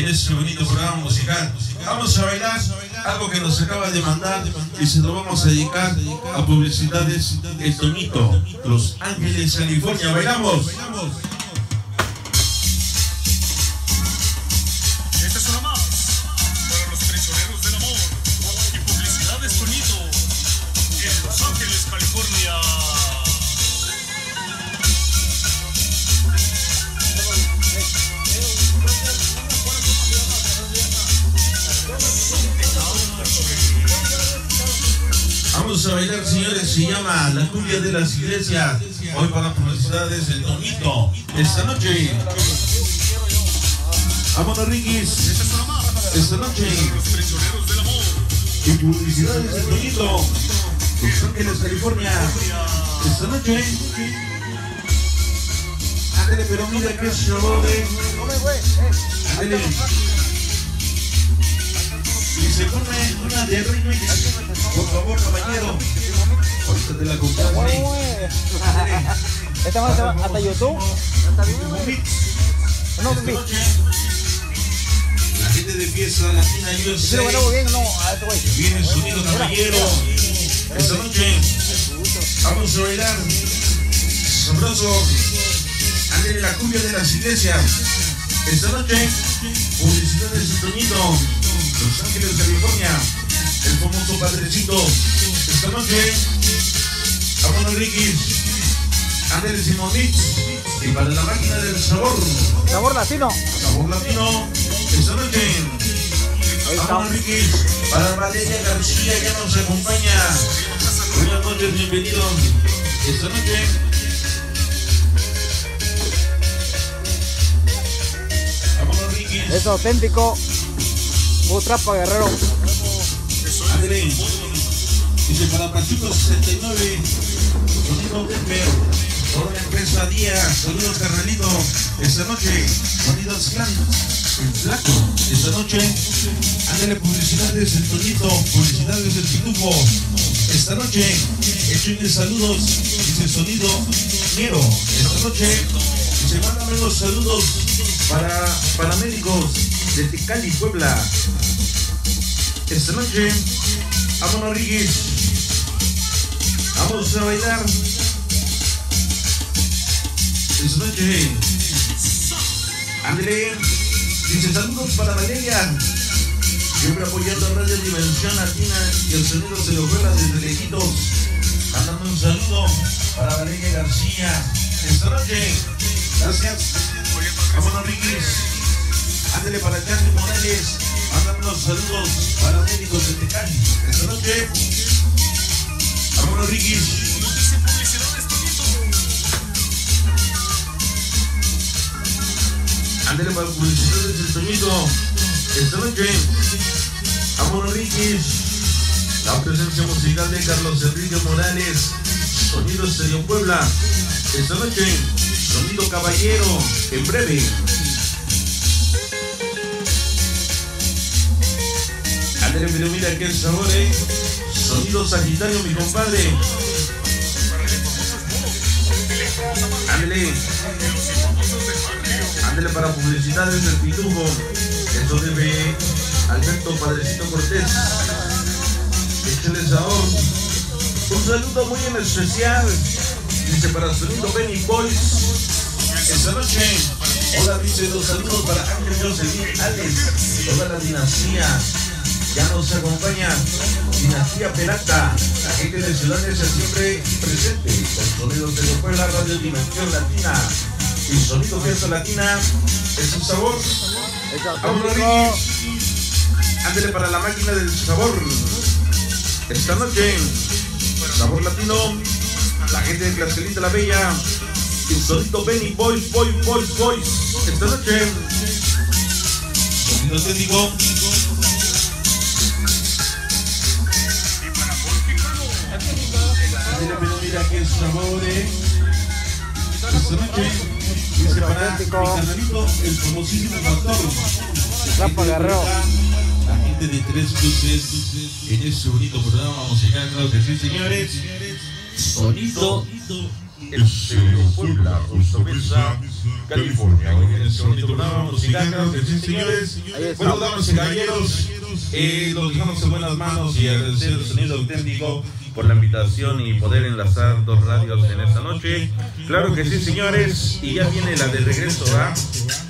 en este bonito programa musical. Vamos a bailar algo que nos acaba de mandar y se lo vamos a dedicar a Publicidades El Toñito, Los Ángeles, California. Bailamos. Esta es una más para los prisioneros del amor y Publicidades Toñito en Los Ángeles, California. Vamos a bailar, señores, se llama La Cumbia de las Iglesias. Hoy para Publicidades El Toñito. Esta noche, vámonos, Riquis. Esta noche, Los prisioneros del amor y Publicidades El Toñito, Los Ángeles, California. Esta noche, ándale, pero mira que sabor de. Ándale. Y se pone una de remix. Por favor, caballero. Ahorita te la compraré. Esta va hasta YouTube. Está bien, güey. No, Esta noche, la gente de Fiesta Latina USA. Sí, bueno, bien, no, a este güey. Viene el sonido caballero. Esta noche vamos a bailar sabroso. Ándale, la cumbia de las iglesias. Esta noche, Publicidades El Toñito, Los Ángeles, California, el famoso Padrecito. Esta noche, vámonos, Riquis. Ándale, Simón Mix. Y para la máquina del sabor. Sabor latino. Sabor latino. Esta noche, vámonos, Riquis. Para Valeria García, ya nos acompaña. Buenas noches, bienvenidos. Esta noche, vámonos, Riquis. Es auténtico. Utrapa Guerrero. Ándale. Dice para Pachuco 69. Sonido Denver. Toda la empresa Díaz. Saludos, carnalito. Esta noche, Sonidos Clan. El Flaco. Esta noche, ándale, Publicidades El Toñito, Publicidades El Pitufo. Esta noche, échenle saludos. Dice Sonido Miero. Esta noche, dice mándame los saludos para paramédicos de Tecali, Puebla. Esta noche, vámonos, Riquis. Vamos a bailar. Esta noche, ándale. Dice saludos para Valeria. Siempre apoyando a Radio Dimensión Latina y el sonido se lo vuela desde lejitos. Mándame un saludo para Valeria García. Esta noche, gracias. Vámonos, Riquis. Ándale para Charlie Morales. Mándame unos saludos para médicos de Tecali. Esta noche, vámonos, Riquis. Ándale para Publicidades El Toñito. Esta noche, vámonos, Riquis. La presencia musical de Carlos Enrique Morales. Sonido Estéreo Puebla. Esta noche, Sonido Caballero. En breve. Ándale, pero mira qué sabor, Sonido Sagitario, mi compadre. Ándale. Ándale para Publicidades El Pitufo. Esto debe Alberto Padrecito Cortés. Échale sabor. Un saludo muy en especial. Dice para Sonido Benny Boys. Esta noche. Hola, dice los saludos para Ángel Jocelyn Alex. Toda la dinastía. Ya nos acompaña Dinastía Peralta, la gente de Ciudad Neza siempre presente, con sonidos de la Puebla, Radio Dimensión Latina y Sonido Fiesta Latina. Es un sabor. Vámonos, Riquis. Ándele para la máquina del sabor. Esta noche, sabor latino, la gente de Tlaxcalita la Bella y Sonido Benny Boys. Esta noche, sonido técnico. Mira qué sabor, Esta noche, dice para mi carnalito, el famosísimo Factor. Utrapa Guerrero. La gente de Tres Cruces en este bonito programa musical, claro que sí, señores. Sonido Puebla, Costa Mesa, California. Hoy en este bonito programa musical, claro que sí, señores. Bueno, damas y caballeros, los dejamos en buenas manos y agradecer el sonido auténtico por la invitación y poder enlazar dos radios en esta noche. Claro que sí, señores, y ya viene la de regreso, ¿verdad?